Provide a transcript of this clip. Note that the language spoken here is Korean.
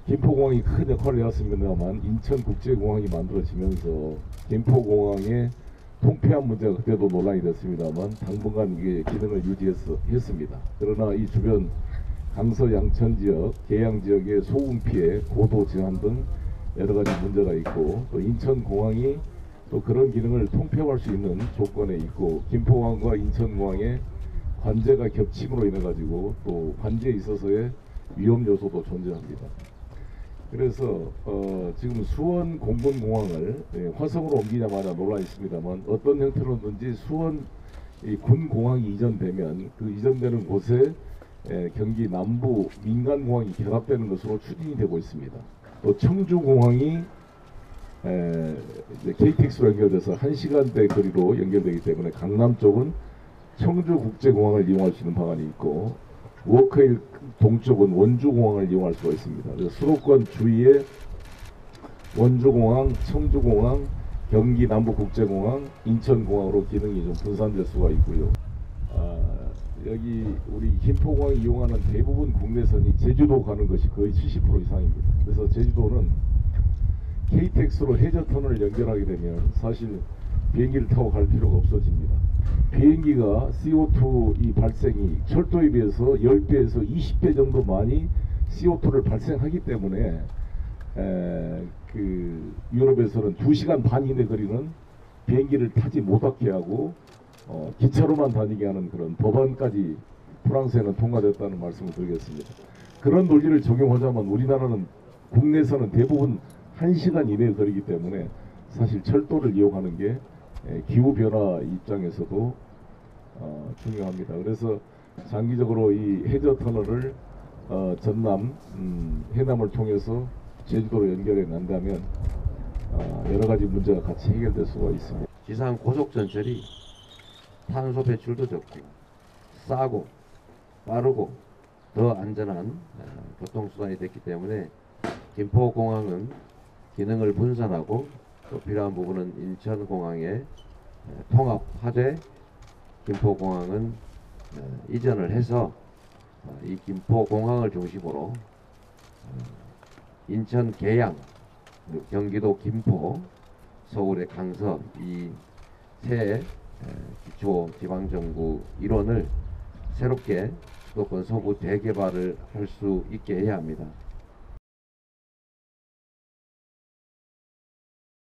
김포공항이 큰 역할을 해왔습니다만 인천국제공항이 만들어지면서 김포공항의 통폐합 문제가 그때도 논란이 됐습니다만 당분간 이게 기능을 유지했습니다. 그러나 이 주변 강서 양천 지역, 계양 지역의 소음 피해, 고도 제한 등 여러 가지 문제가 있고, 또 인천공항이 또 그런 기능을 통폐합할 수 있는 조건에 있고, 김포공항과 인천공항의 관제가 겹침으로 인해 가지고 또 관제에 있어서의 위험 요소도 존재합니다. 그래서 지금 수원 공군공항을 화성으로 옮기자마자 논란이 있습니다만, 어떤 형태로든지 수원 군 공항이 이전되면 그 이전되는 곳에 경기 남부 민간공항이 결합되는 것으로 추진이 되고 있습니다. 또 청주공항이 KTX로 연결돼서 1시간대 거리로 연결되기 때문에 강남 쪽은 청주국제공항을 이용할 수 있는 방안이 있고, 워커힐 동쪽은 원주공항을 이용할 수가 있습니다. 그래서 수도권 주위에 원주공항, 청주공항, 경기 남부국제공항, 인천공항으로 기능이 좀 분산될 수가 있고요. 여기 우리 김포공항 이용하는 대부분 국내선이 제주도 가는 것이 거의 70% 이상입니다. 그래서 제주도는 KTX로 해저터널을 연결하게 되면 사실 비행기를 타고 갈 필요가 없어집니다. 비행기가 CO2 이 발생이 철도에 비해서 10배에서 20배 정도 많이 CO2를 발생하기 때문에 유럽에서는 2시간 반 이내 거리는 비행기를 타지 못하게 하고 기차로만 다니게 하는 그런 법안까지 프랑스에는 통과됐다는 말씀을 드리겠습니다. 그런 논리를 적용하자면 우리나라는 국내에서는 대부분 1시간 이내 거리기 때문에 사실 철도를 이용하는 게 기후변화 입장에서도 중요합니다. 그래서 장기적으로 이 해저터널을 전남, 해남을 통해서 제주도로 연결해 난다면 여러 가지 문제가 같이 해결될 수가 있습니다. 지상 고속전철이 탄소 배출도 적고 싸고 빠르고 더 안전한 교통수단이 됐기 때문에 김포공항은 기능을 분산하고 또 필요한 부분은 인천공항에 통합하되 김포공항은 이전을 해서 이 김포공항을 중심으로 인천 계양, 경기도 김포, 서울의 강서 이 세 기초 지방정부 일원을 새롭게 수도권 서부 대개발을 할 수 있게 해야 합니다.